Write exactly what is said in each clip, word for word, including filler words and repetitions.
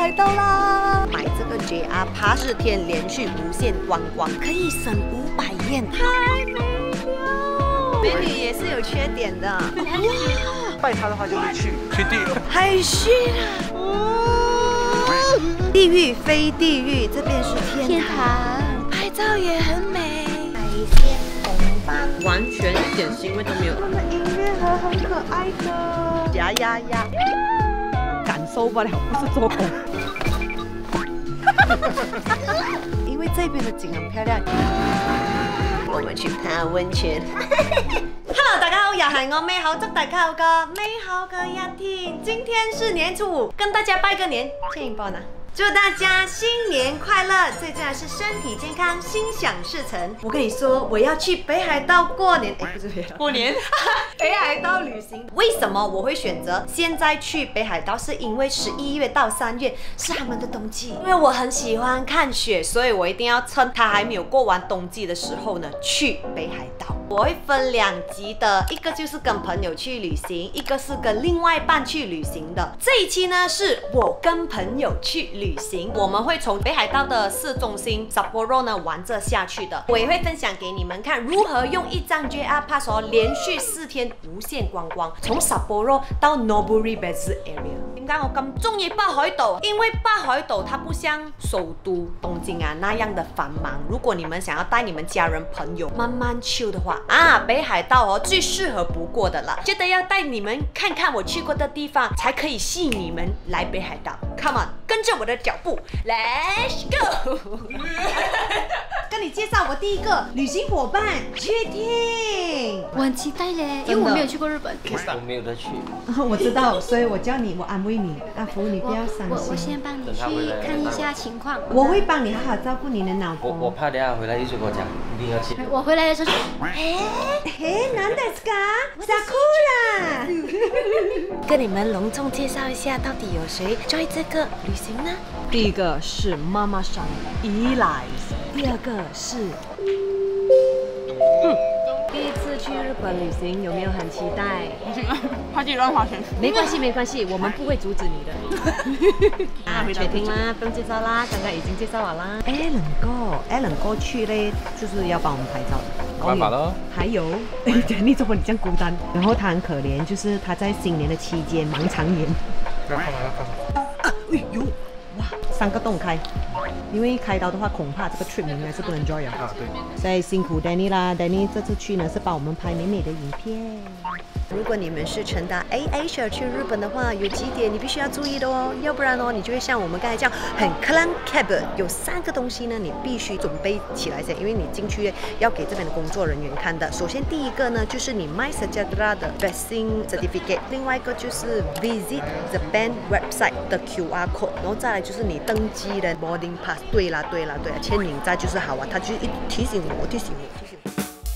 海道啦！买这个 J R Pass 四天连续无限观光，可以省五百yen，太美了！美女也是有缺点的。哇！ 拜他的话就是去去地狱。 海须啊！哦，地狱非地狱，这边是天堂，拍照也很美。海鲜红饭，完全一点腥味都没有。他们的音乐盒很可爱的，呀呀呀！感受不了，不是做工。因为这边的景很漂亮，我们去泡温泉。Hello， 大家好，又係我美好，祝大家有個美好嘅一天。今天是年初五，跟大家拜个年，欠一包呢。祝大家新年快乐，最重要是身体健康，心想事成。我跟你说，我要去北海道过年，哎，不是北海道，过年，北海道旅行。为什么我会选择现在去北海道？是因为十一月到三月是他们的冬季，因为我很喜欢看雪，所以我一定要趁它还没有过完冬季的时候呢，去北海道。我会分两集的，一个就是跟朋友去旅行，一个是跟另外一半去旅行的。这一期呢是我跟朋友去旅行，我们会从北海道的市中心 Sapporo 呢玩着下去的。我也会分享给你们看如何用一张 J R Pass 哦，连续四天无限观光，从 Sapporo 到 Noburibazu area。點解我咁中意北海道？因為北海道它不像首都東京啊那樣的繁忙。如果你們想要帶你們家人朋友慢慢 chill 的話，啊，北海道哦最適合不過的了。覺得要帶你們看看我去過的地方，才可以吸引你們來北海道。Come on， 跟着我的腳步 ，Let's go！ 跟你介紹我第一個旅行夥伴，確定。 我很期待嘞，因為我沒有去過日本。 我沒有得去。 我知道，所以我叫你，我安慰你，阿福，你不要傷心。 我我先幫你去看一下情況。 我會幫你好好照顧你的老公。 我我怕等下回來一直跟我講，一定要去。 我回來的時候， 哎哎，何ですか？Sakura。跟你們隆重介紹一下，到底有誰在這個旅行呢？第一個是媽媽桑伊萊，第二個是。嗯，第一次去日本旅行，有沒有很期待？ 怕自己亂花錢。 沒關係，沒關係，我們不會阻止你的。啊，確定啦，不用介紹啦，剛剛已經介紹完啦。Alan 哥 ，Alan 哥去嘞，就是要幫我們拍照的。 沒辦法咯。 還有，哎，你怎麼你這樣孤單？然後他很可憐，就是他在新年的期間盲腸炎。 不要看嘛，不要看嘛。 啊，哎呦，哇，三個洞開。因為開刀的話，恐怕這個 trip 應該是不能 join 啊。對。所以辛苦 Danny 啦 ，Danny 這次去呢是幫我們拍美美的影片。如果你們是乘搭 A Asia 去日本的話，有幾點你必須要注意的哦，要不然哦，你就會像我們剛才這樣很 clang cab， 有三個東西呢，你必須準備起來先，因為你進去要給這邊的工作人員看的。首先第一個呢，就是你 MySejahtera 的 vaccine certificate， 另外一個就是 visit the band website 的 Q R code， 然後再來就是你登機的 boarding pass。對啦，對啦，對啦，簽名在就是好啊，他就一提醒我，提醒我，提醒我。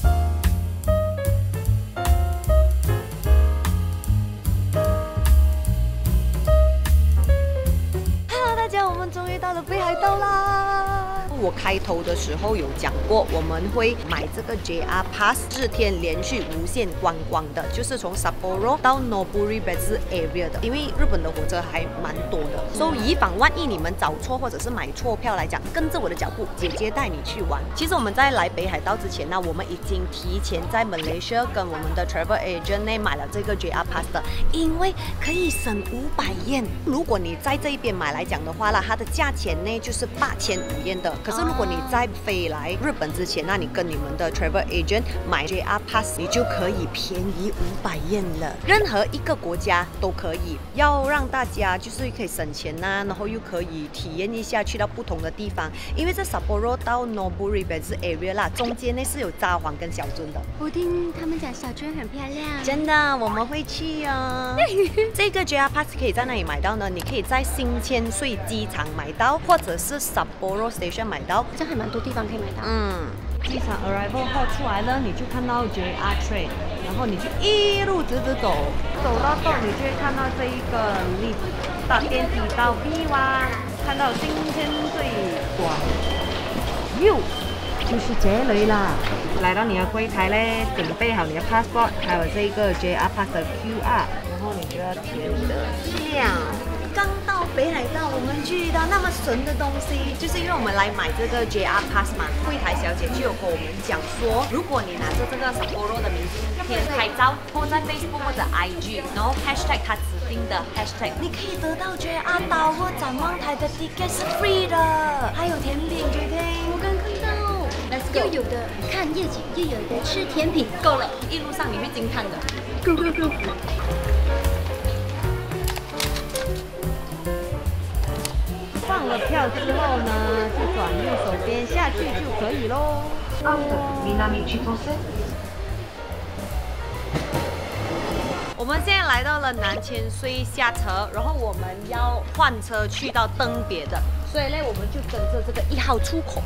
终于到了北海道啦！我开头的时候有讲过，我们会买这个 J R Pass 四天连续无限观光的，就是从 Sapporo 到 Noburibazu area 的。因为日本的火车还蛮多的，所以以防万一你们找错或者是买错票来讲，跟着我的脚步，姐姐带你去玩。其实我们在来北海道之前呢，我们已经提前在 Malaysia 跟我们的 travel agent 呢买了这个 J R Pass 的，因为可以省五百yen。如果你在这一边买来讲的话啦，它的价钱呢就是八千五yen的。可是如果你在飞来日本之前，那你跟你们的 travel agent 买 J R Pass， 你就可以便宜五百yen了。任何一个国家都可以，要让大家就是可以省钱呐、啊，然后又可以体验一下去到不同的地方。因为这 Sapporo 到 Noburibazu area 啦，中间呢是有札幌跟小樽的。 我听他们讲小樽很漂亮， 真的，我们会去哦。这个 J R Pass 可以在哪里买到呢？你可以在新千岁机场买到，或者是 Sapporo Station 买到， 这还蛮多地方可以买到。 嗯，机场 arrival 后出来了，你就看到 J R Train， 然后你就一路直直走，走到洞你就会看到这一个 lift， 搭电梯到 B 哇，看到新千岁馆 ，view 就是这里啦。来到你的柜台嘞，准备好你的 passport， 还有这个 J R Pass 的 Q R， 然后你就要填你的资料。 刚到北海道，我们去到那么神的东西，就是因为我们来买这个 J R Pass 嘛。柜台小姐就有跟我们讲说，如果你拿着这个 Sapporo 的明信片拍照，或在 Facebook 或者 I G， 然后 hashtag 它指定的 hashtag， 你可以得到 J R 岛或展望台的 ticket 是 free 的，还有甜品，决定。 我刚看到。 又有的看夜景，又有的吃甜品， 够了，一路上你会惊叹的。 Go go go！ 放了票之后呢，就转右手边下去就可以喽。我们现在来到了南千岁下车，然后我们要换车去到登别的，所以呢，我们就跟着这个一号出口。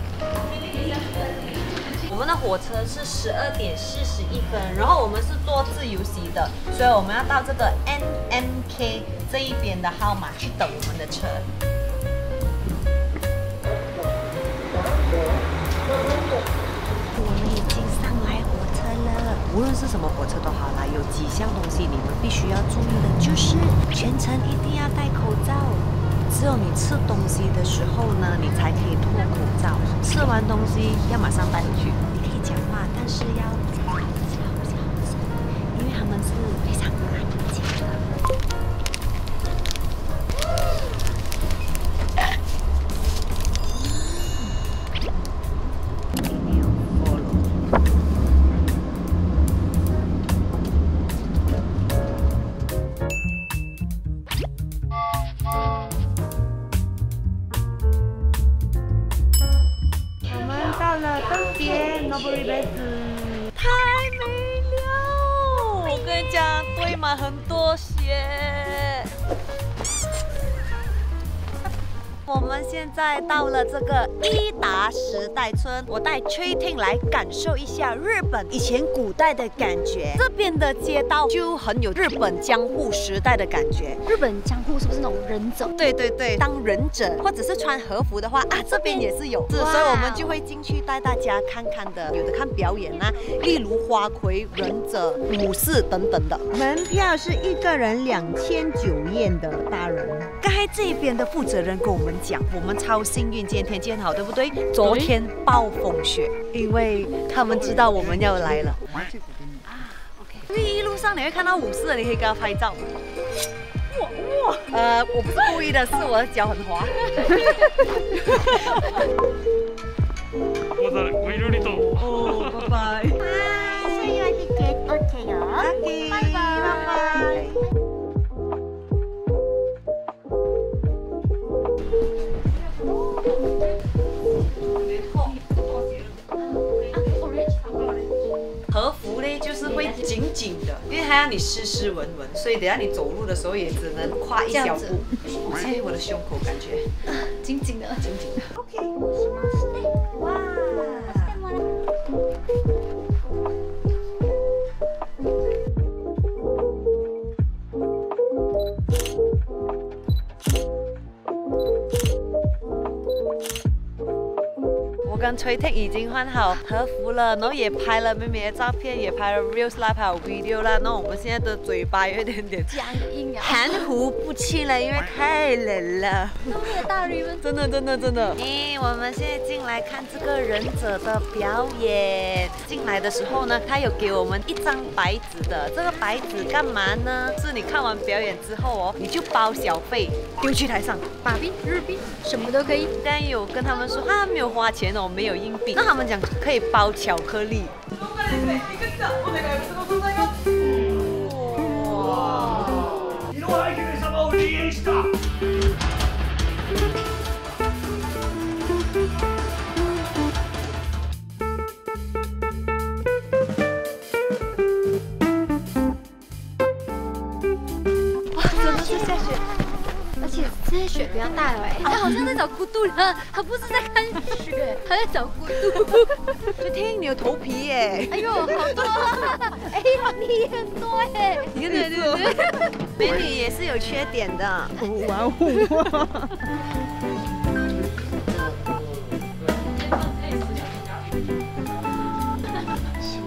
我们的火车是十二点四十一分，然后我们是坐自由席的，所以我们要到这个 N M K 这一边的号码去等我们的车。我们已经上来火车了，无论是什么火车都好啦，有几项东西你们必须要注意的，就是全程一定要戴口罩。 只有你吃东西的时候呢，你才可以脱口罩。吃完东西要马上带回去。你可以讲话，但是要小小声，因为他们是非常安静的。太美了！我跟你讲，堆满很多雪。我们现在到了这个伊达时代村，我带崔婷来感受一下日本以前古代的感觉。这边的街道就很有日本江户时代的感觉。 日本江户是不是那种忍者？ 对对对，当忍者或者是穿和服的话啊，这边也是有，是，所以我们就会进去带大家看看的，有的看表演啊，例如花魁、忍者、武士等等的。门票是一个人两千九yen的大人。刚才这边的负责人跟我们讲，我们超幸运，今天天气很好，对不对？昨天暴风雪，因为他们知道我们要来了。啊 ，OK。所以一路上你会看到武士，你可以跟他拍照。哇哇！呃，我不是故意的，是我的脚很滑。 またごゆるりと。 哦，拜拜。 はい、そういうわけで OK よ。 OK， 拜拜，拜拜。 和服呢，就是会紧紧的，因为它让你湿湿文文，所以等下你走路的时候也只能跨一小步。哎，我的胸口感觉紧紧的， 紧紧的。OK， 哇！我跟崔婷已经换好和服了，然后也拍了妹妹的照片，也拍了 reels 啦，还有 video 啦。然后我们现在的嘴巴有一点点僵硬啊， 含糊不清了，因为太冷了。 后面的大驴们真的真的真的。咦，我们现在进来看这个忍者的表演。进来的时候呢，他有给我们一张白纸的。这个白纸干嘛呢？是你看完表演之后哦，你就包小费丢去台上， 马币、日币什么都可以。 刚才有跟他们说啊，没有花钱哦，没有硬币。那他们讲可以包巧克力。 这些雪比较大了哎，他好像在找孤独了，他不是在看雪，他在找孤独。 就听你有头皮耶！ 哎呦，好多啊！哎呀，你也很多哎！ 对对对对，美女也是有缺点的。哇哦！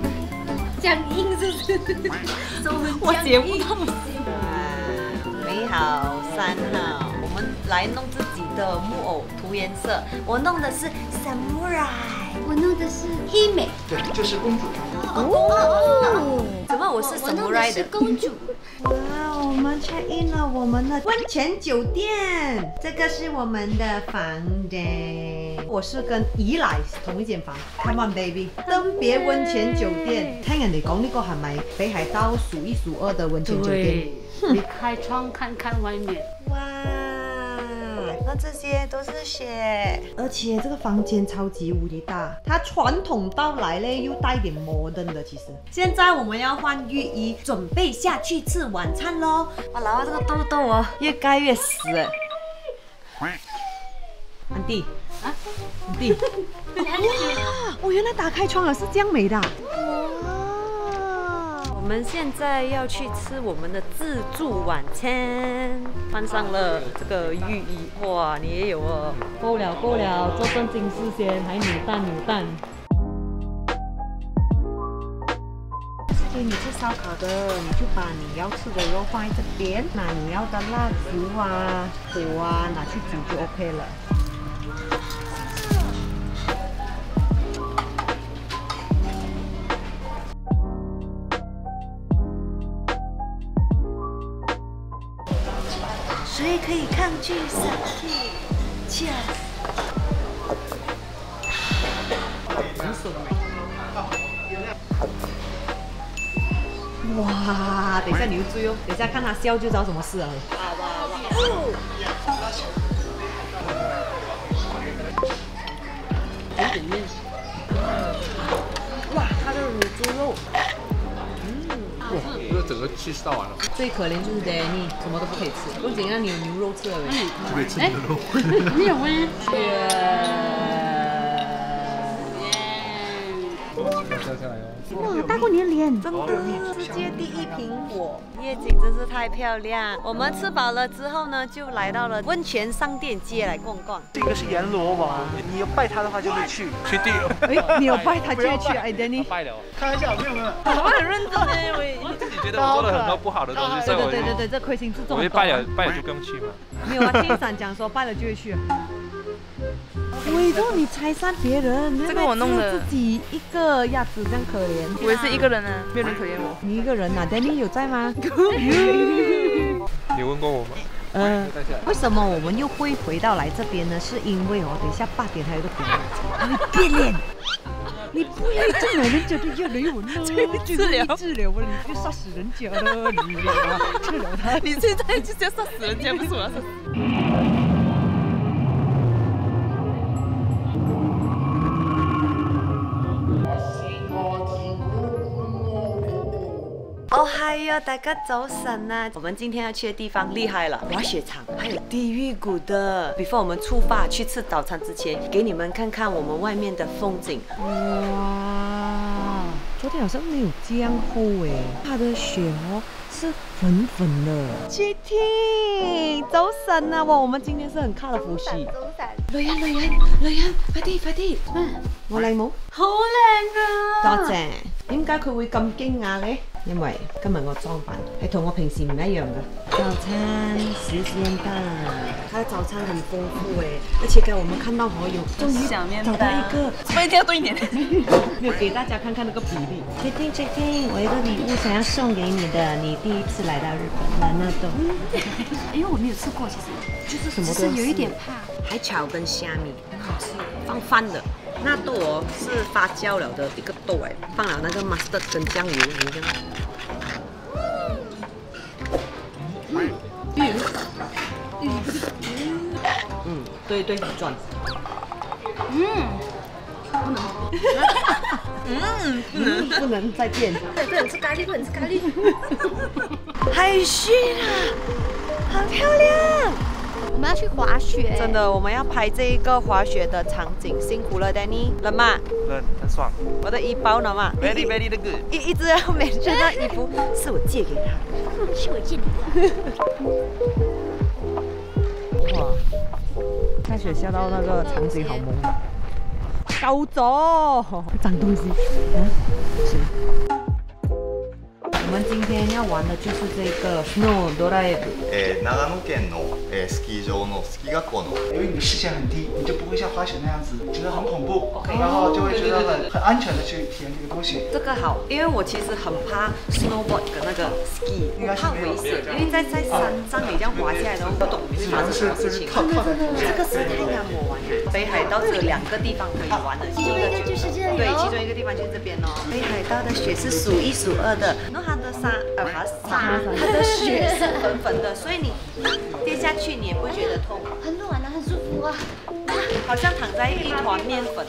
僵硬是不是？ 我接不到。美好号、三号，我们来弄自己的木偶涂颜色。我弄的是 samurai， 我弄的是黑美。 对，就是公主。 哦，怎么我是我弄的 samurai 是的？ 公主。 哇，我们 check in 了我们的温泉酒店，这个是我们的房间。我是跟姨奶同一間房 ，Come on baby， 登別温泉酒店。聽人哋講呢個係咪北海道數一數二的温泉酒店？ 你开窗看看外面。 哇，那这些都是雪，而且这个房间超级无敌大，它传统到来嘞又带点摩登的。其实现在我们要换浴衣，准备下去吃晚餐喽。哇，老啊，这个痘痘哦，越盖越死。安迪，啊，安迪，哇，我原来打开窗了，是这样美的。我们现在要去吃我们的自助晚餐，换上了这个浴衣，哇，你也有哦。 够了够了，做正经事先，还扭蛋扭蛋。 给你吃烧烤的，你就把你要吃的肉放在这边，拿你要的蜡烛啊、火啊拿去煮就 OK 了。谁可以抗拒上帝 ？Cheers！ 哇，等一下你就追哦，等一下看他笑就知道什么事了。哇，它的乳猪肉。 哇，这整个气势到完了。 最可怜就是 Danny， 什么都不可以吃。不仅让你有牛肉吃了， 就可以吃牛肉。 你有吗？ 掉下来哦。 哇，大过你的脸，真的，世界第一苹果，夜景真是太漂亮。我们吃饱了之后呢，就来到了温泉商店街来逛逛。 这个是阎罗王，你要拜他的话就会去。 去地。 哎，你有拜他就会去，哎 ，Danny。 拜了。 开玩笑，没有没有。 我很认真哎，我自己觉得我做了很多不好的东西，所以我对对对对，这亏心自重。 我一拜了拜了就不用去嘛。 没有啊，天伞讲说拜了就会去。伟东，你拆散别人， 这个我弄的， 自己一个鸭子这样可怜。 我也是一个人呢，没有人可怜我。 你一个人啊 ，Danny 有在吗？ 你问过我吗？ 嗯，为什么我们又会回到来这边呢？是因为哦，等一下八点还有个比赛，它会变脸。你不要这样，人家都要雷我呢。治疗治疗我，你就杀死人家了，你啊，治疗他。 你现在就是要杀死人家，不是我要杀死。 哦嗨哟，大家早晨啊！我们今天要去的地方厉害了，滑雪场，还有地狱谷的。before 我们出发去吃早餐之前，给你们看看我们外面的风景。哇，昨天好像没有这样厚哎，它的雪哦是粉粉的。去听，早晨啊！哇，我們今天是很卡的服飾。 早晨。 女人，女人，女人，快啲，快啲！嗯，我靚冇？好靚啊！多謝。點解佢會咁驚訝咧？因為今日我裝扮係同我平時唔一樣嘅。早餐時間到了，它的早餐很豐富誒，而且給我們看到好有，終於找到一個， 所以一定要多一點。 沒有給大家看看那個比例。check in check in，我有個禮物想要送給你的，你第一次來到日本南納豆。 因為我沒有吃過，其實就是什麼只是有一點怕。 海草跟蝦米，好吃，放飯的。納豆哦是發酵了的一個豆哎，放了那個 mustard 跟醬油，你這樣。嗯，嗯，對對，轉。嗯，不能。嗯，不能，不能再變。 對，不能吃咖喱，不能吃咖喱。 海薰啊，好漂亮。 我們要去滑雪， 真的，我們要拍這一個滑雪的場景，辛苦了 ，Danny，冷嗎？ 冷，很爽。 我的衣包呢嘛 Very very 的 good。 一一直要每件的衣服是我借給他， 是我借你的。 哇，在學校到那個場景好萌。高走，髒東西。啊？誰？ 我们今天要玩的就是这个 Snow Drive。 えー、長野県の、えー、スキー場のスキー学校の。 由于你视线很低，你就不会像滑雪那样子觉得很恐怖，然后就会觉得很很安全的去体验这个东西。 这个好，因为我其实很怕 snowboard 跟那个 ski， 我怕危险，因为在在山上你这样滑下来，然后不懂会发生什么事情。这个是太让我玩了。北海道只有两个地方可以玩的， 其中一个就是这里对，其哦。 中一个地方就是这边哦。北海道的雪是数一数二的，然后它的沙呃它沙，它的雪是粉粉的，所以你跌下去你也不会觉得痛， 很暖啊，很舒服啊。 好像躺在一团面粉。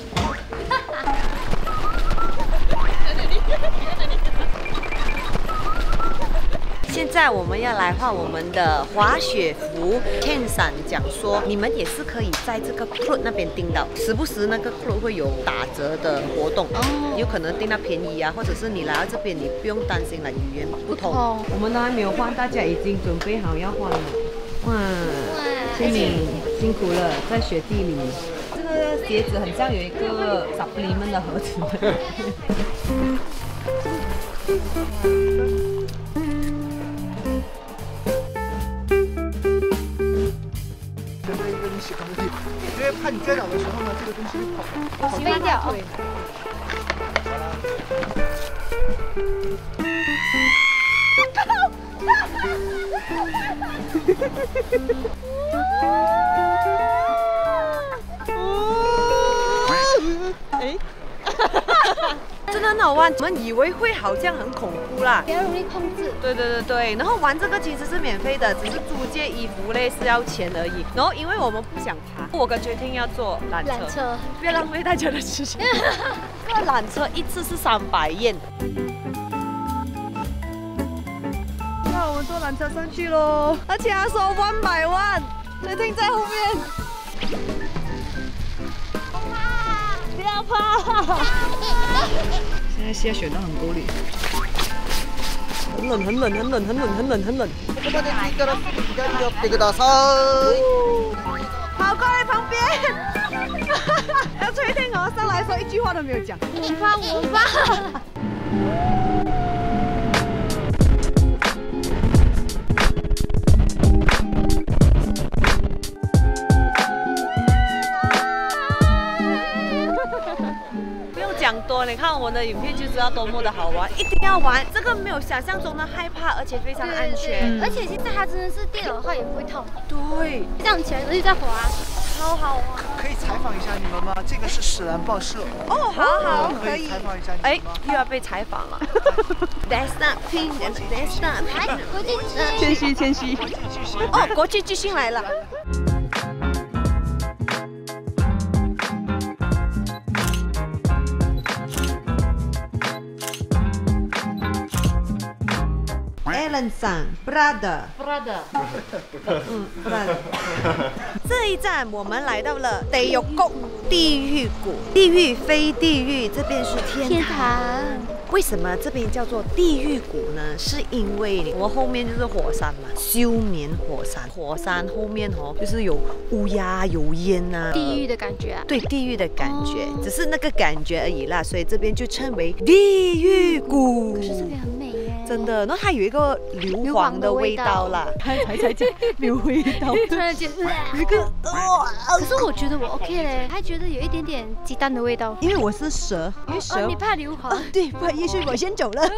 现在我们要来换我们的滑雪服。Ken 伞讲说，你们也是可以在这个 Klook 那边订到，时不时那个 Klook 会有打折的活动，哦，有可能订到便宜啊，或者是你来到这边，你不用担心了语言不通。 哦，我们都还没有换，大家已经准备好要换了。哇，千敏辛苦了，在雪地里。这个鞋子很像有一个 supplement 的盒子。 选择一个你喜欢的地方，因为怕你跌倒的时候呢，这个东西跑跑飞掉。 哎，真的很好玩。我们以为会好像很恐怖啦， 比较容易控制。 对对对对，然后玩这个其实是免费的，只是租借衣服类是要钱而已。然后因为我们不想爬，我跟决定要坐缆车， 缆车， 不要浪费大家的时间。这个缆车一次是三百yen。那我们坐缆车上去喽，而且他说one百万，决定在后面。不要怕！现在下雪到很沟里，很冷，很冷，很冷，很冷，很冷，很冷。跑过来旁边，要崔天鹅上来的时候一句话都没有讲。 我怕，我怕。 讲多，你看我们的影片就知道多么的好玩，一定要玩。这个没有想象中的害怕，而且非常安全。 而且现在它真的是跌倒的话也不会痛。 对， 这样起来而且在滑，超好玩。 可以采访一下你们吗？这个是史兰报社。 哦，好好，可以采访一下你们。 哎，又要被采访了。That's not pink, that's not pink。 国际巨星， 谦虚谦虚。哦，国际巨星来了。Alan さん brother brother， 嗯 brother。这一站我们来到了地狱谷，地狱谷，地狱非地狱，这边是天堂。 天堂。 为什么这边叫做地狱谷呢？是因为我们后面就是火山嘛，休眠火山，火山后面哦就是有乌鸦、有烟啊， 地狱的感觉啊。 对，地狱的感觉，哦、只是那个感觉而已啦，所以这边就称为地狱谷。 可是这边很美耶。 真的，然后它有一个硫磺的味道啦，才才才讲没有味道， 突然间有一个哦。 可是我觉得我 OK 嘞，还觉得有一点点鸡蛋的味道。 因为我是蛇，因为蛇、 哦、你怕硫磺、 啊？对，不好意思，我先走了。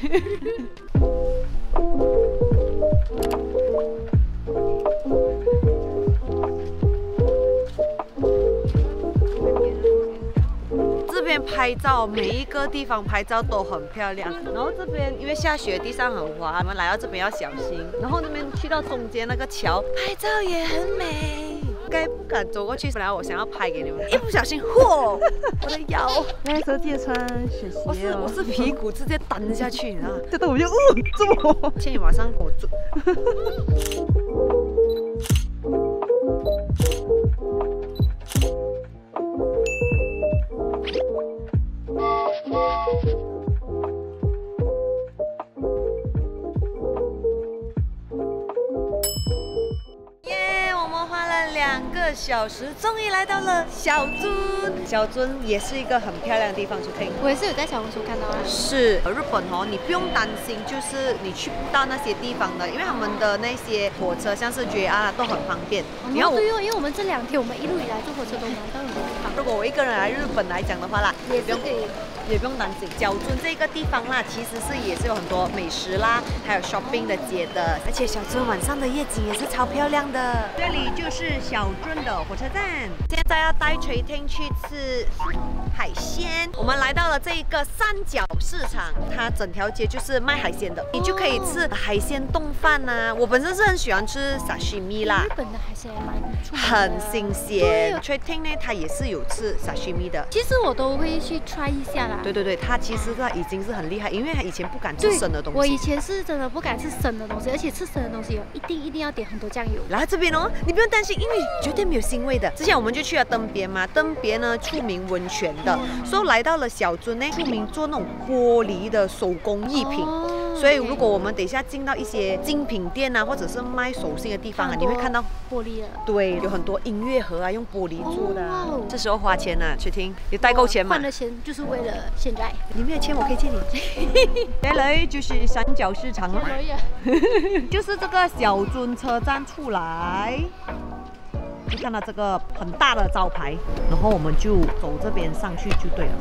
这边拍照，每一个地方拍照都很漂亮。然后这边因为下雪，地上很滑，我们来到这边要小心。然后那边去到中间那个桥，拍照也很美。该不敢走过去，本来我想要拍给你们，一不小心，嚯，我的腰。那时候记得穿雪鞋、哦。我是我是屁股直接蹬下去，你知道吗？这都我就，哦，这么。千羽马上给我住。耶！我们花了两个个小时，终于来到了小樽。小樽也是一个很漂亮的地方去听。 我也是有在小红书看到啊。 是日本哦，你不用担心，就是你去不到那些地方的，因为他们的那些火车像是 J R 都很方便。 你要对哦，因为我们这两天我们一路以来坐火车都蛮到很多地方。 如果我一个人来日本来讲的话啦， 也是可以。 也不用担心，小樽这个地方啦，其实是也是有很多美食啦，还有 shopping 的街的，而且小樽晚上的夜景也是超漂亮的。这里就是小樽的火车站，现在要带垂听去吃海鲜。我们来到了这个三角市场，它整条街就是卖海鲜的，你就可以吃海鲜冻饭呐。我本身是很喜欢吃 sashimi 啦， 日本的海鲜也蛮出名的， 很新鲜。垂听呢，它也是有吃 sashimi 的， 其实我都会去 try 一下啦。 对对对，他其实他已经是很厉害，因为他以前不敢吃生的东西。 我以前是真的不敢吃生的东西，而且吃生的东西哦，一定一定要点很多酱油。 来这边哦，你不用担心，因为绝对没有腥味的。之前我们就去了登别嘛，登别呢出名温泉的，所以来到了小樽呢，出名做那种玻璃的手工艺品。哦，所以如果我们等一下进到一些精品店啊，或者是卖手信的地方啊，你会看到玻璃的。对， 有很多音乐盒啊，用玻璃做的。哦，这时候花钱啊，去听，你带够钱吗？ 换了钱就是为了现在。 你没有钱，我可以借你。接下来就是三角市场了，就是这个小樽车站出来，就看到这个很大的招牌，然后我们就走这边上去就对了。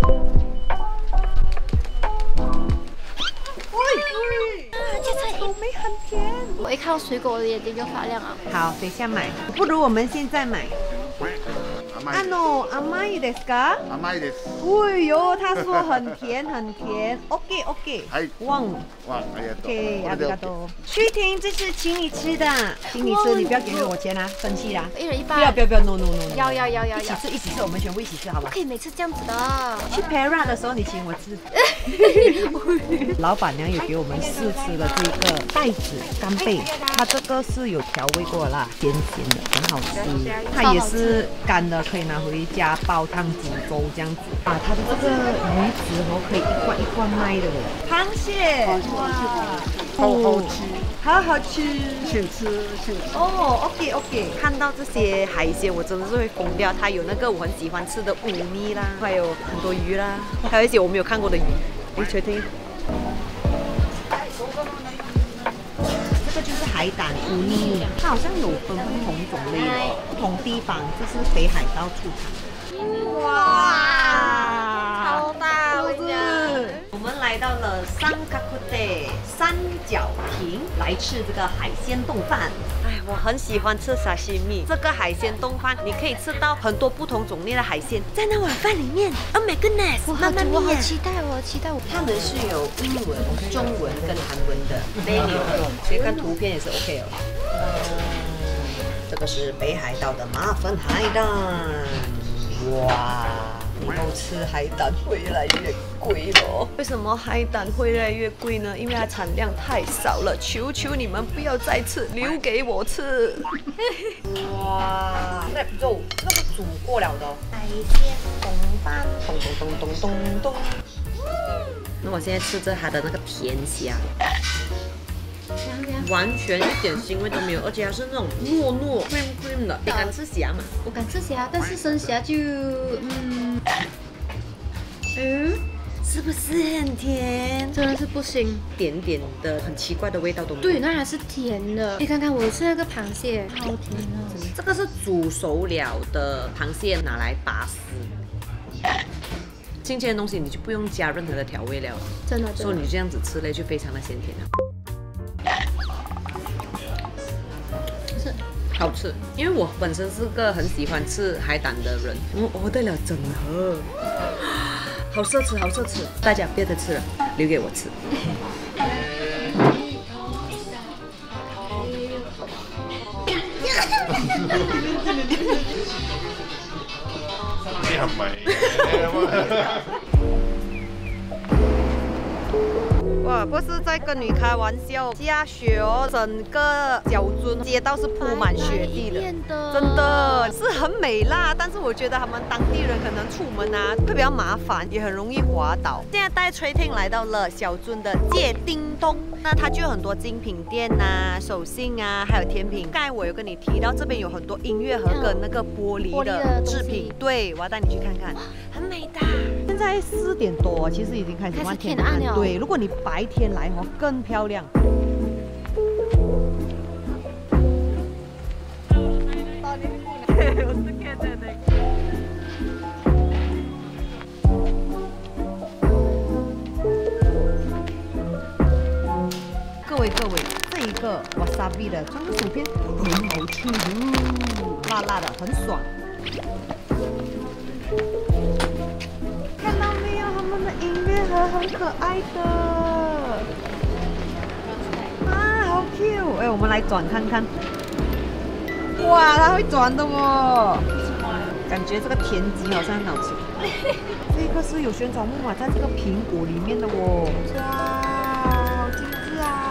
草莓很甜， 我一看到水果，我的眼睛就发亮了。 好，等一下买，不如我们现在买。あの甘いですか？ 甘いです。 哎呦，他说很甜很甜。OK OK。はい。ワン。 哇，ありがとう。 OK，ありがとう。旭婷，这是请你吃的，请你吃，你不要给我钱啊，生气啦。 一人一半。 不要不要不要 ，no no no。 要要要要。 一起吃一起吃，我们全部一起吃，好吧？ 不可以每次这样子的。 去 Para 的时候你请我吃。老板娘也给我们试吃了这个带子干贝，它这个是有调味过啦，咸咸的，很好吃。它也是干的，可以拿回家煲汤煮粥这样子。啊，它的这个鱼子哦，可以一罐一罐卖的。螃蟹，哇， 好好吃， 好好吃， 请吃，请吃。 哦 ，OK OK， 看到这些海鲜，我真的是会疯掉。它有那个我很喜欢吃的乌泥啦，还有很多鱼啦，还有一些我没有看过的鱼。你确定？这个就是海胆乌泥，它好像有分不同种类的，不同地方，这是北海道出产。哇， 超大，我是。我们来到了三角亭三角亭来吃这个海鲜冻饭。哎，我很喜欢吃沙西米。这个海鲜冻饭，你可以吃到很多不同种类的海鲜，在那碗饭里面。Oh my goodness！ 我好，我好期待，我好期待。 他们是有英文、中文跟韩文的 menu， 所以看图片也是 OK 哦。这个是北海道的麻粉海胆。哇！以后吃海胆会越来越贵了。为什么海胆会越来越贵呢？因为它产量太少了。求求你们不要再吃，留给我吃。哇，那肉那个煮过了的哦。海鲜冻饭，咚咚咚咚咚咚。那我现在吃着它的那个甜虾。完全一点腥味都没有，而且它是那种糯糯 cream cream 的。你敢吃虾吗？ 我敢吃虾，但是生虾就嗯嗯，是不是很甜？ 真的是不行， 点点的很奇怪的味道都没有。 对，那还是甜的。你看看我吃那个螃蟹，好甜哦。 这个是煮熟了的螃蟹，拿来拔丝。新鲜的东西你就不用加任何的调味料， 真的。 所以你这样子吃嘞就非常的鲜甜了。好吃，因为我本身是个很喜欢吃海胆的人，我我得了整盒，好奢侈，好奢侈，大家别再吃了，留给我吃。 你很美。 哇，不是在跟你开玩笑，下雪哦，整个小樽街道是铺满雪地的，真的， 的，是很美啦。但是我觉得他们当地人可能出门啊会比较麻烦，也很容易滑倒。现在带崔婷来到了小樽的界叮咚，那它就有很多精品店啊、手信啊，还有甜品。刚才我有跟你提到，这边有很多音乐盒跟那个玻璃的制品。对，我要带你去看看，很美的。现在四点多，其实已经开始慢天暗了。对，如果你白天来哦，更漂亮。 各位各位，这一个 wasabi 的装薯片很好吃哦，辣辣的，很爽。看到没有，他们的音乐盒很可爱的。啊，好 Q！ 哎，我们来转看看。哇，它会转的哦。感觉这个甜吉好像很好吃。这个是有旋转木马在这个苹果里面的哦。哇，好精致啊！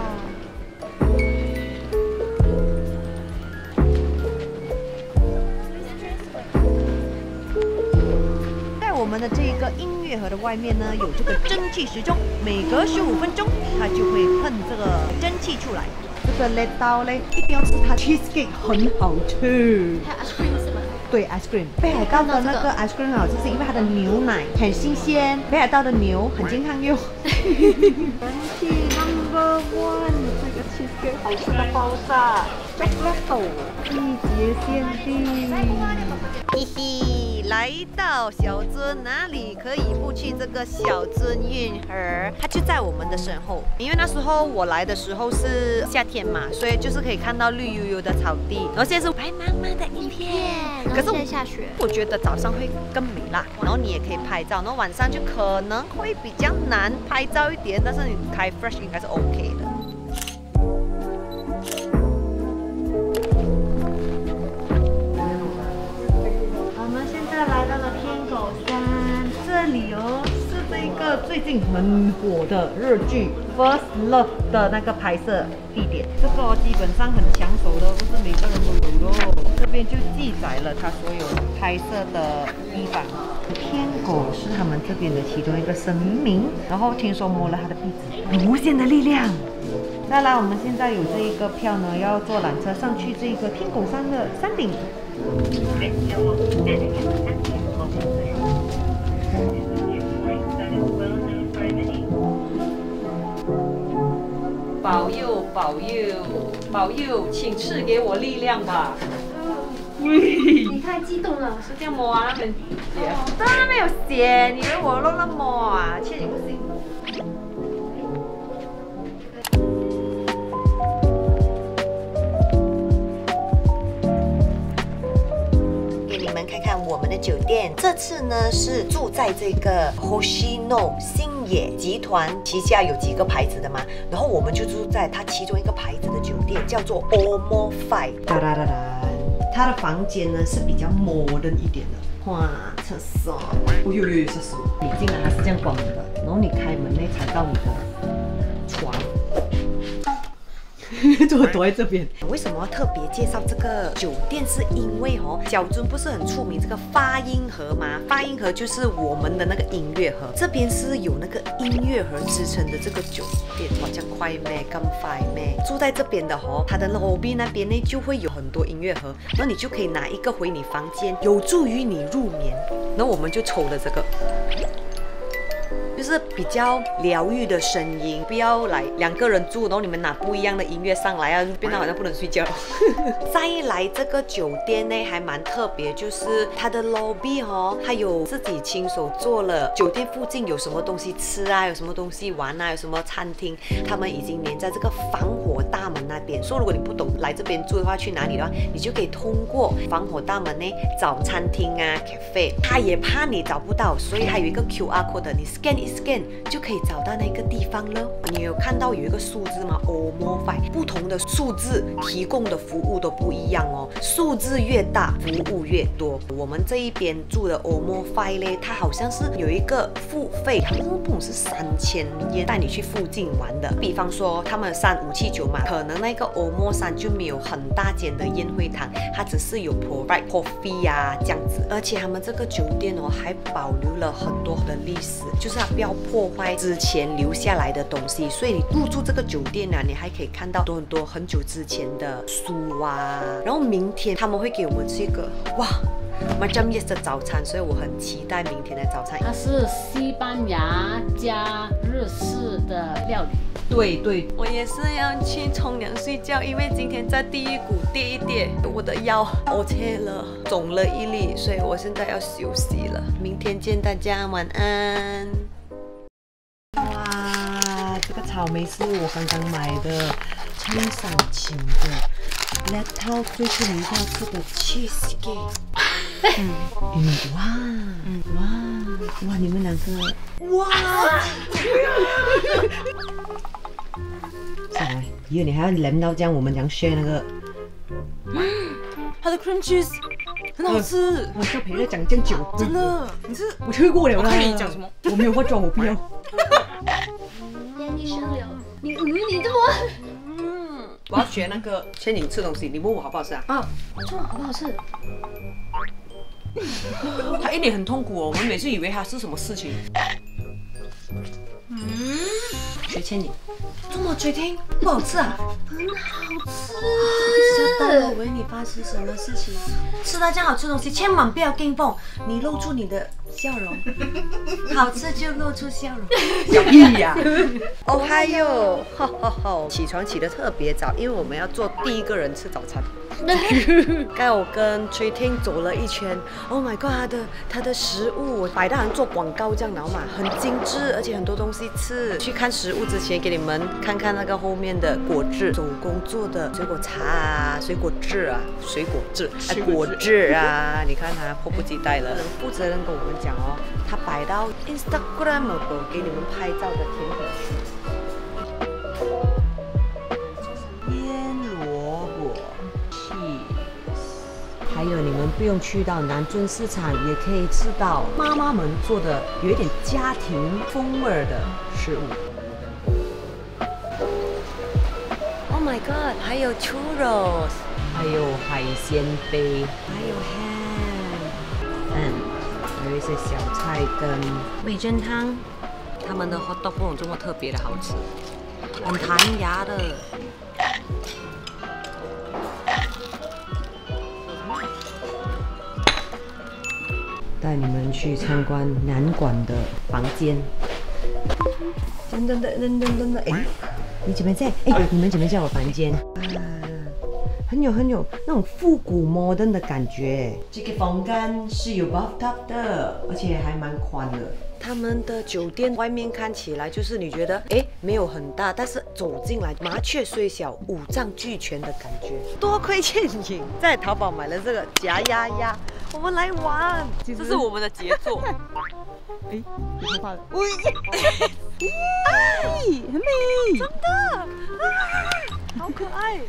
我们的这个音乐盒的外面呢，有这个蒸汽时钟，每隔十五分钟它就会喷这个蒸汽出来。这个let刀嘞，一定要吃它 cheesecake 很好吃。 还有 ice cream 是吗？对 ice cream。北海道的那个 ice cream 很好吃，是因为它的牛奶很新鲜，北海道的牛很健康哟。人气 number one， 这个 cheesecake 好吃的爆炸 ，chocolate 季节限定。嘿嘿。 来到小樽，哪里可以不去这个小樽运河？它就在我们的身后。因为那时候我来的时候是夏天嘛，所以就是可以看到绿油油的草地，然后现在是白茫茫的一片。可是现在下雪，我觉得早上会更美啦。然后你也可以拍照，然后晚上就可能会比较难拍照一点，但是你开 fresh 应该是 OK 的。 来到了天狗山，这里哦是这个最近很火的日剧《First Love》的那个拍摄地点。这个哦基本上很抢手的，不是每个人都有咯。这边就记载了他所有拍摄的地方。天狗是他们这边的其中一个神明，然后听说摸了他的鼻子，有无限的力量。再来，我们现在有这一个票呢，要坐缆车上去这个天狗山的山顶。 保佑保佑保佑，请赐给我力量吧！ 你太激动了， 是这样摸啊，那边血，当然没有血，你以为我乱乱摸啊？欠你不行。 看看我们的酒店，这次呢是住在这个 Hoshino 星野集团旗下有几个牌子的嘛，然后我们就住在它其中一个牌子的酒店，叫做 Omo Five。哒哒哒哒，它的房间呢是比较 modern 一点的。哇，厕所，哦呦呦，厕所，你进来它是这样关门的，然后你开门呢才到你的床。 就躲在这边。为什么要特别介绍这个酒店？是因为哦，小樽不是很出名这个发音盒吗？发音盒就是我们的那个音乐盒，这边是有那个音乐盒之称的这个酒店。哇，这样快咩？咁快咩？住在这边的哦，它的 lobby 那边呢就会有很多音乐盒，然后你就可以拿一个回你房间，有助于你入眠。然后我们就抽了这个。 就是比较疗愈的声音，不要来两个人住，然后你们拿不一样的音乐上来啊，变得好像不能睡觉。再来这个酒店呢，还蛮特别，就是它的 lobby 哦，它有自己亲手做了。酒店附近有什么东西吃啊，有什么东西玩啊，有什么餐厅，他们已经连在这个防火大门那边。所以如果你不懂来这边住的话，去哪里的话，你就可以通过防火大门呢找餐厅啊 cafe。他也怕你找不到，所以还有一个 Q R code， 你 scan 一一 scan 就可以找到那个地方了。你有看到有一个数字吗 ？O M O five， 不同的数字提供的服务都不一样哦，数字越大，服务越多。我们这一边住的 O M O five 嘞，它好像是有一个付费，好像不懂是三千yen带你去附近玩的。比方说他们三五七九嘛，可能那个 O M O三就没有很大间的宴会堂，它只是有 provide coffee 呀、啊、这样子。而且他们这个酒店哦还保留了很多的历史，就是它不要破坏之前留下来的东西，所以你入住这个酒店啊，你还可以看到很多很久之前的书啊。然后明天他们会给我们吃一个哇。macam yes 的早餐，所以我很期待明天的早餐。 它是西班牙加日式的料理。 对对，我也是要去冲凉睡觉，因为今天在第一股跌一跌，我的腰 OK 了，肿了一粒，所以我现在要休息了。明天见大家，晚安。哇，这个草莓是我刚刚买的，超少钱的。来套最近一定要吃的 cheesecake。嗯，哇，嗯，哇，哇，你们两个，哇！上来，以后你还要淋到这样，我们讲 share 那个。 它的 cream cheese 很好吃。 我就陪着讲这样久， 真的，你是我去过了啦。 我看你讲什么？ 我没有化妆，我不要。 眼你生了，你嗯，你这么。 我要学那个千宁吃东西，你问我好不好吃啊？ 啊，这好不好吃？ 他一脸很痛苦哦，我们每次以为他是什么事情。嗯，学千宁，这么嘴甜，不好吃啊？ 很好吃。 吓到了，我以为你发生什么事情。吃到这样好吃的东西，千万不要跟风，你露出你的笑容，好吃就露出笑容。小屁呀！哦嗨哟，哈哈哈！起床起得特别早，因为我们要做第一个人吃早餐。刚才我跟崔天走了一圈 ，Oh my god， 他的他的食物摆到好像做广告这样，然后嘛很精致，而且很多东西吃。去看食物之前，给你们看看那个后面的果汁，手工做的水果茶啊，水果汁啊，水果汁，哎果汁啊，你看他迫不及待了。负责人跟我们讲哦，他摆到 Instagramable 给你们拍照的甜品区。腌萝卜。还有你们不用去到南尊市场，也可以吃到妈妈们做的有一点家庭风味的食物。Oh my god， 还有 churros， 还有海鲜杯，还有 ham， 嗯，还有一些小菜跟味噌汤。他们的 hot dog 不懂这么特别的好吃，很弹牙的。带你们去参观南馆的房间。噔噔噔噔噔噔噔，哎，你姐妹在？哎，你们姐妹在我房间。啊，很有很有那种复古 modern 的感觉。这个房间是有 bathtub 的，而且还蛮宽的。他们的酒店外面看起来就是你觉得哎没有很大，但是走进来麻雀虽小五脏俱全的感觉。多亏倩颖在淘宝买了这个夹鸭鸭，我们来玩。 这是我们的杰作。哎，有头发了。喂，哎，很美， 真的，啊，好可爱，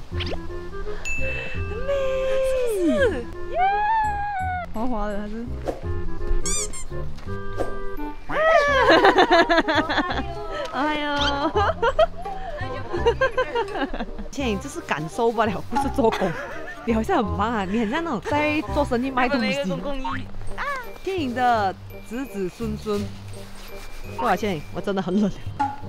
很美，是不是？耶， 滑滑的还是？哎呦！ 倩颖，这是感受不了，不是做工。你好像很忙啊，你很像那种在做生意卖东西。倩颖的子子孙孙。哇，倩颖，我真的很冷。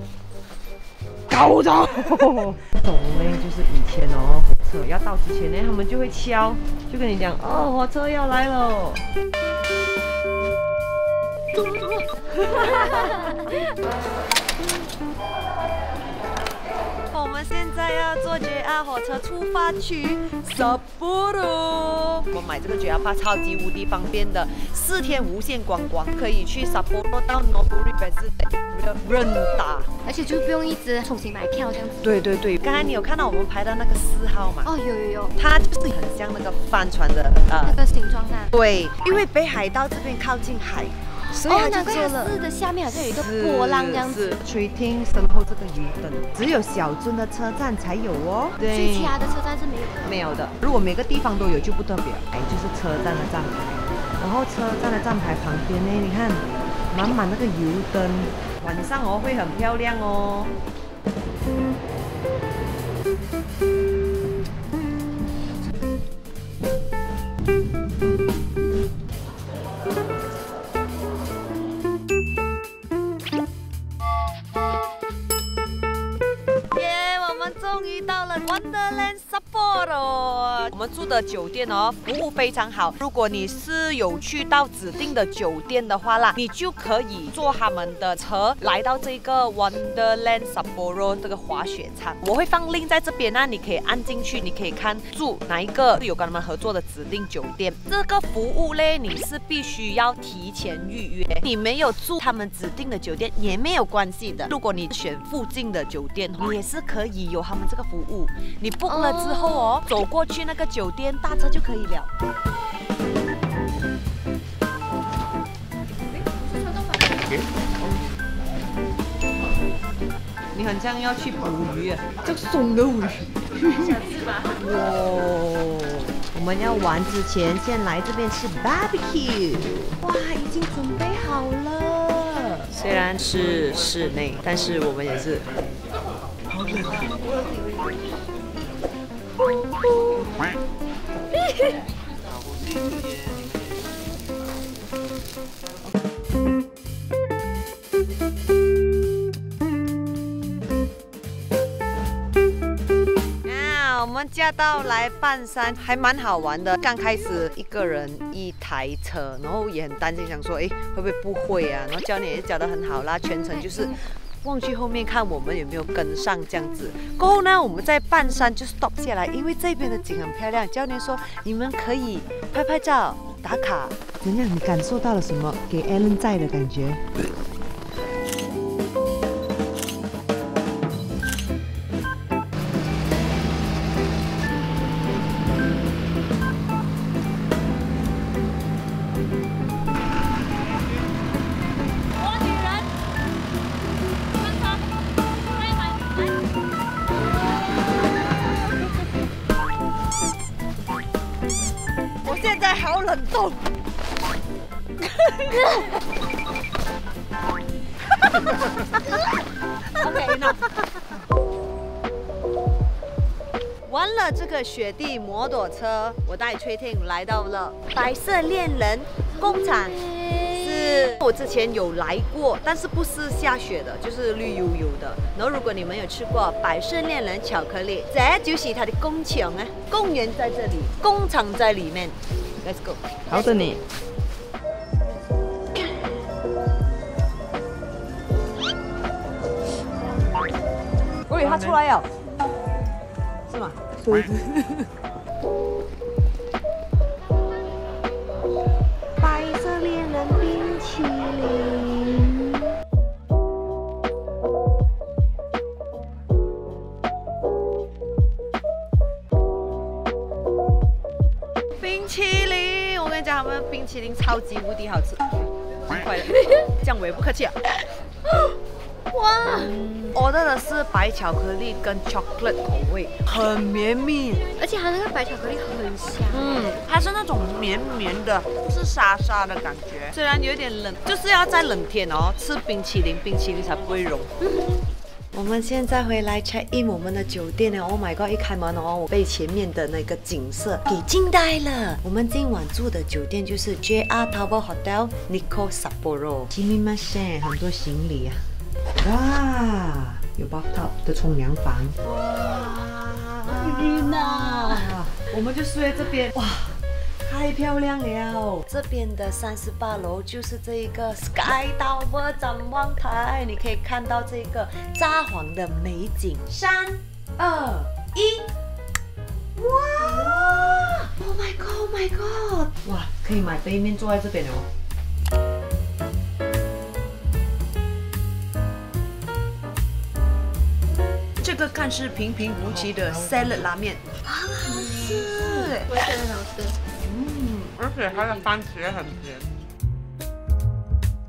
高招！这种呢，就是以前哦，火车要到之前呢，他们就会敲，就跟你讲哦，火车要来了。 我们现在要坐 J R 火车出发去 Sapporo。我买这个 J R 超级无敌方便的，四天无限观光，可以去 Sapporo 到 Noburi 还是任打， 而且就不用一直重新买票这样子。 对对对，刚才你有看到我们排的那个四号吗？ 哦，有有有， 它就是很像那个帆船的呃那个形状啊。 对，因为北海道这边靠近海。 所以他就难怪做了。 四的下面好像有一个波浪这样子。 垂听身后这个鱼灯，只有小樽的车站才有哦。 所以其他的车站是没有的。 没有的。如果每个地方都有就不特别，哎，就是车站的站牌。然后车站的站牌旁边呢，你看满满那个油灯，晚上哦会很漂亮哦。终于到了 Wonderland Sapporo， 我们住的酒店哦，服务非常好。如果你是有去到指定的酒店的话啦，你就可以坐他们的车来到这个 Wonderland Sapporo 这个滑雪场。我会放 link 在这边啊，你可以按进去，你可以看住哪一个有跟他们合作的指定酒店。这个服务嘞，你是必须要提前预约。你没有住他们指定的酒店也没有关系的。如果你选附近的酒店，你也是可以有他们这个服务。你 book 了之后哦，走过去那个酒店搭车就可以了。你很像要去捕鱼啊，这松的鱼。想吃吗？哇！我们要玩之前先来这边吃 barbecue。哇，已经准备好了。虽然是室内，但是我们也是。好冷啊！啊，我们驾到来半山，还蛮好玩的。刚开始一个人一台车，然后也很担心，想说，哎，会不会不会啊？然后教练也教得很好啦，全程就是。望去后面看我们有没有跟上这样子，过后呢，我们在半山就 stop 下来，因为这边的景很漂亮。教练说你们可以拍拍照打卡。怎样？你感受到了什么？给 Alan 载的感觉？现在好冷冻。OK， 那完了这个雪地摩托车，我带崔婷来到了白色恋人工厂。是我之前有来过，但是不是下雪的，就是绿油油的。然后如果你们有吃过百胜恋人巧克力，这就是它的工厂啊，公园在这里，工厂在里面。Let's go。 好的你。 喂，它出来了，是吗？对。白色恋人冰淇淋。冰淇淋，我跟你讲，他们冰淇淋超级无敌好吃，快了，这样我也不客气啊。哇！我的的是白巧克力跟 chocolate 口味，很绵密， 而且它那个白巧克力很香。 嗯，它是那种绵绵的，不是沙沙的感觉。虽然有点冷，就是要在冷天哦吃冰淇淋，冰淇淋才不会融。嗯、我们现在回来 check in 我们的酒店呢 ，Oh my god！ 一开门哦，我被前面的那个景色给惊呆了。我们今晚住的酒店就是 J R Tower Hotel Nikko Sapporo。すみません，很多行李啊。哇，有包套的冲凉房。哇，天哪！我们就睡在这边。哇，太漂亮了！这边的三十八楼就是这一个 Sky Tower 展望台，你可以看到这个札幌的美景。三、二、一，哇 ！Oh my god！Oh my god！ 哇，可以买杯面坐在这边哦。这个看似平平无奇的 salad 拉面，很好吃， 我也觉得很好吃。 嗯，而且它的番茄很甜。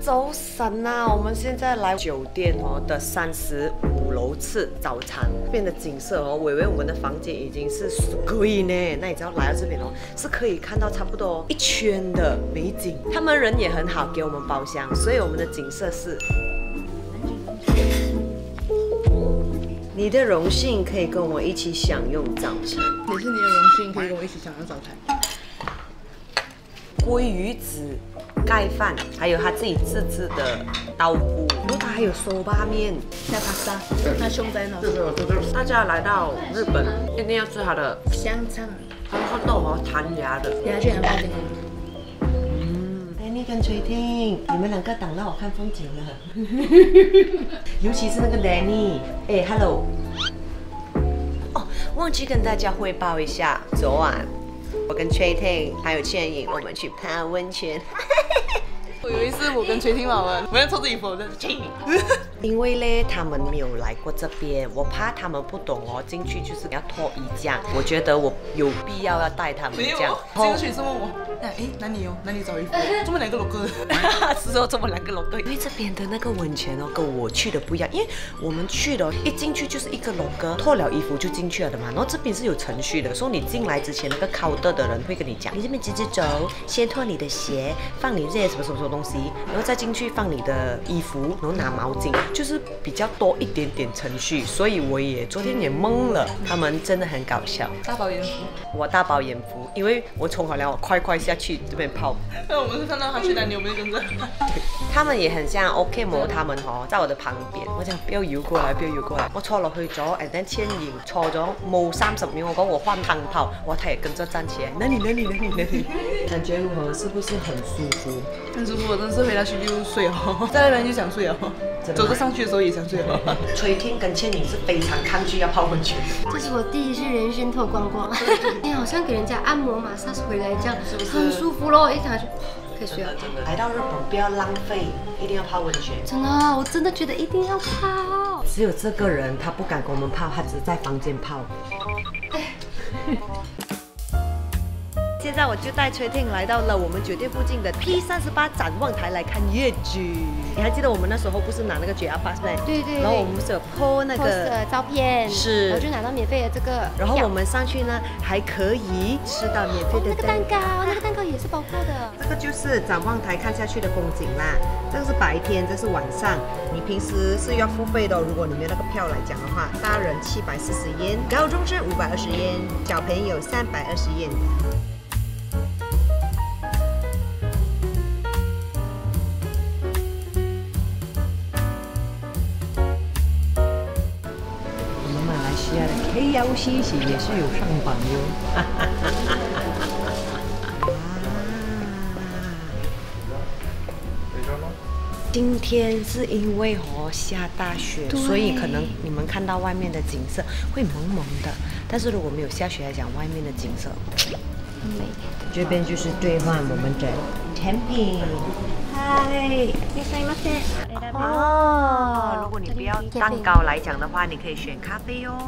早晨啊，我们现在来酒店哦的三十五楼吃早餐，这边的景色哦，我以为我们的房间已经是 screen 呢，那你只要来到这边哦，是可以看到差不多一圈的美景。他们人也很好，给我们包厢，所以我们的景色是。你的荣幸可以跟我一起享用早餐， 也是你的荣幸，可以跟我一起享用早餐。 鲑鱼子盖饭，还有他自己自制的刀菇，然后他还有手扒面。 下帕萨，那胸在哪？ 大家来到日本一定要吃它的香肠， 它的豆哦，弹牙的。 等下去拿包点。 嗯，哎，你跟崔婷，你们两个挡到我看风景了，尤其是那个 Danny， 哎 ，Hello。哦，忘记跟大家汇报一下，昨晚。我跟崔婷还有倩颖，我们去泡温泉。 我以为是我跟崔婷嘛，我我要脱着衣服，我在倩颖。 因为呢，他们没有来过这边，我怕他们不懂哦，进去就是要脱衣架。我觉得我有必要要带他们这样。 进去是问我，哎，哪里哦？哪里找衣服？这么两个 logo。 是哦，这么两个 logo。因为这边的那个温泉哦，跟我去的不一样，因为我们去的一进去就是一个 logo， 脱了衣服就进去了的嘛。然后这边是有程序的，所以你进来之前，那个 counter 的人会跟你讲，你这边直直走，先脱你的鞋，放你这些什么什么什么东西，然后再进去放你的衣服，然后拿毛巾。就是比较多一点点程序，所以我也昨天也懵了。他们真的很搞笑。 大饱眼福， 我大饱眼福，因为我冲好了，我快快下去这边泡。 那我们是看到他去哪里，我们就跟着。 他们也很像 OK 模，他们哦在我的旁邊，我講不要搖過來，不要搖過來。我坐落去咗，誒等千盈坐咗冇三十秒，我講我換燈泡，哇，他也跟着站起來，哪裡哪裡哪裡哪裡，感覺如何？是不是很舒服？ 很舒服，我真是回到去就睡哦，在那邊就想睡哦。走着上去的时候也想睡了。 崔婷跟倩颖是非常抗拒要泡温泉。 这是我第一次人生脱光光，你好像给人家按摩马上回来这样，是不是很舒服咯？一躺就可以睡了。 真的，来到日本不要浪费，一定要泡温泉。 真的，我真的觉得一定要泡。 只有这个人他不敢跟我们泡，他只是在房间泡。现在我就带崔婷来到了我们酒店附近的 P 三十八展望台来看夜景。你还记得我们那时候不是拿那个 J R Pass 吗？ 对对。 然后我们不是有 po 那个照片， 是， 然后就拿到免费的这个。 然后我们上去呢，还可以吃到免费的那个蛋糕，那个蛋糕也是包括的。 这个就是展望台看下去的风景啦。这个是白天，这是晚上。你平时是要付费的，如果你没有那个票来讲的话，大人七百四十yen，高中生五百二十yen，小朋友三百二十yen。K L C C 也是有上榜哟。今天是因为哦下大雪，所以可能你们看到外面的景色会蒙蒙的。但是如果没有下雪来讲，外面的景色很美。这边就是兑换我们的产品。嗨，いらっしゃいませ。哦，如果你不要蛋糕来讲的话，你可以选咖啡哦。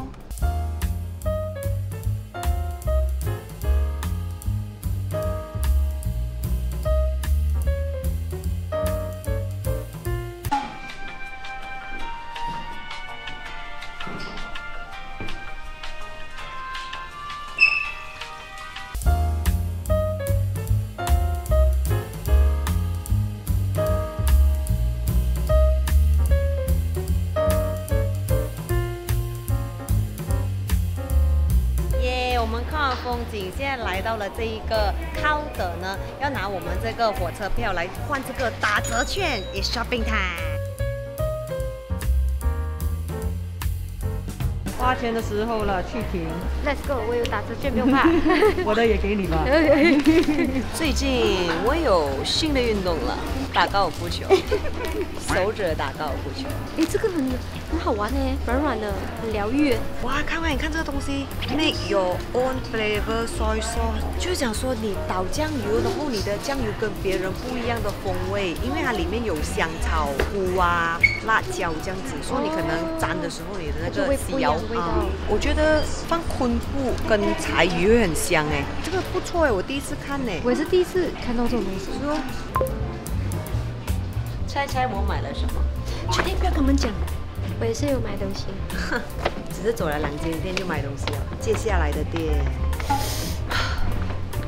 我们看完风景，现在来到了这一个 counter 呢，要拿我们这个火车票来换这个打折券。It's shopping time。 花钱的时候了，去停。 Let's go， 我有打折券，不用怕。 我的也给你吧。 最近我有新的运动了，打高尔夫球，手指打高尔夫球。 哎，这个很很好玩呢，软软的，很疗愈。 哇，看看你看这个东西 ，Make your own flavor soy sauce， 就是讲说你倒酱油，然后你的酱油跟别人不一样的风味，因为它里面有香草、菇啊、辣椒这样子，所以你可能沾的时候你的那个香啊，我觉得放昆布跟柴鱼会很香哎，这个不错哎，我第一次看呢。 我也是第一次看到这种东西。 说猜猜我买了什么？ 确定不要跟我们讲。我也是有买东西， 只是走了两间店就买东西了。接下来的店，耶、yeah, ！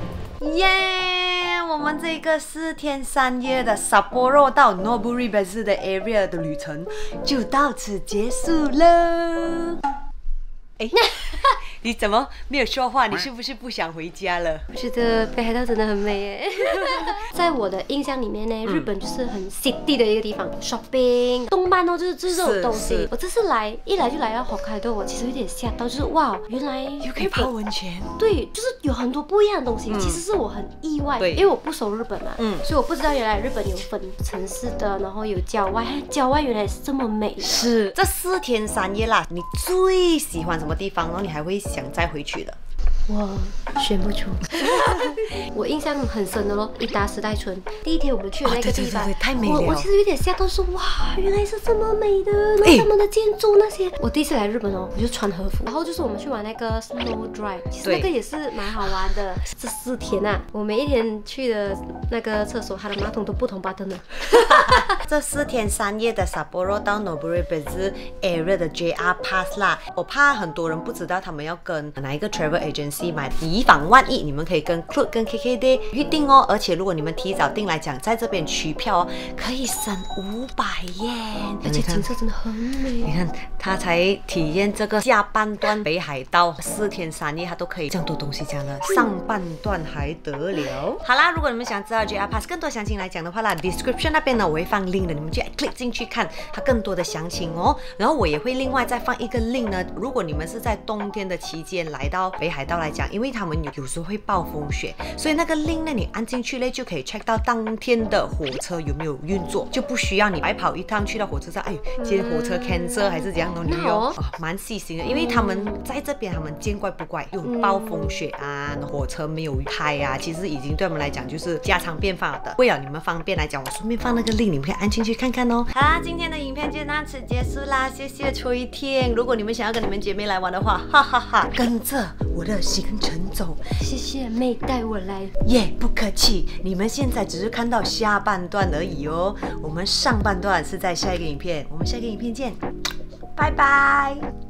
我们这个四天三夜的 Sapporo 到 Noburibazu 的 area 的旅程就到此结束了。哎，你怎么没有说话？你是不是不想回家了？ 我觉得北海道真的很美耶。在我的印象里面呢，日本就是很 city 的一个地方 ，shopping、动漫哦，就是就是这种东西。我这次来一来就来到Hokkaido，我其实有点吓到，就是哇，原来又可以泡温泉。 对，就是有很多不一样的东西。嗯、其实是我很意外，因为我不熟日本嘛，嗯，所以我不知道原来日本有分城市的，然后有郊外，郊外原来是这么美的。 是，这四天三夜啦，你最喜欢什么地方？然后你还会想再回去的？ 我选不出，我印象很深的咯，伊达时代村，第一天我们去的那个地方， 哦、对对对对太美了。 我我其实有点吓到说，哇，原来是这么美的，然后他们的建筑那些。我第一次来日本哦，我就穿和服，然后就是我们去玩那个 snow drive， 其实那个也是蛮好玩的。这四天啊，我每一天去的那个厕所，它的马桶都不同 button 的。 这四天三夜的 Sapporo 到 Noburibazu area 的 J R Pass 啦，我怕很多人不知道他们要跟哪一个 travel agency。买，以防万一，你们可以跟 Klook 跟 K K Day 预定哦。而且如果你们提早订来讲，在这边取票哦，可以省五百yen， 而且景色真的很美。 你看，他才体验这个下半段北海道四天三夜，他都可以这样多东西讲了，上半段还得了？好啦，如果你们想知道 J R Pass 更多详情来讲的话啦 ，description 那边呢我会放 link 的，你们就 click 进去看它更多的详情哦。然后我也会另外再放一个 link 呢，如果你们是在冬天的期间来到北海道来讲，因为他们有有时候会暴风雪，所以那个 link 呢，你按进去呢就可以 check 到当天的火车有没有运作，就不需要你白跑一趟去到火车站，哎，今天火车 cancel 还是怎样的，你哦，蛮细心的，因为他们在这边他们见怪不怪，有暴风雪啊，火车没有开啊，其实已经对我们来讲就是家常便饭了的。为了你们方便来讲，我顺便放那个 link， 你们可以按进去看看哦。好啦，今天的影片就到此结束啦，谢谢崔天。如果你们想要跟你们姐妹来玩的话，哈哈哈，跟着我的行程走。 谢谢妹带我来， 耶、yeah, 不客气。你们现在只是看到下半段而已哦，我们上半段是在下一个影片，我们下一个影片见，拜拜。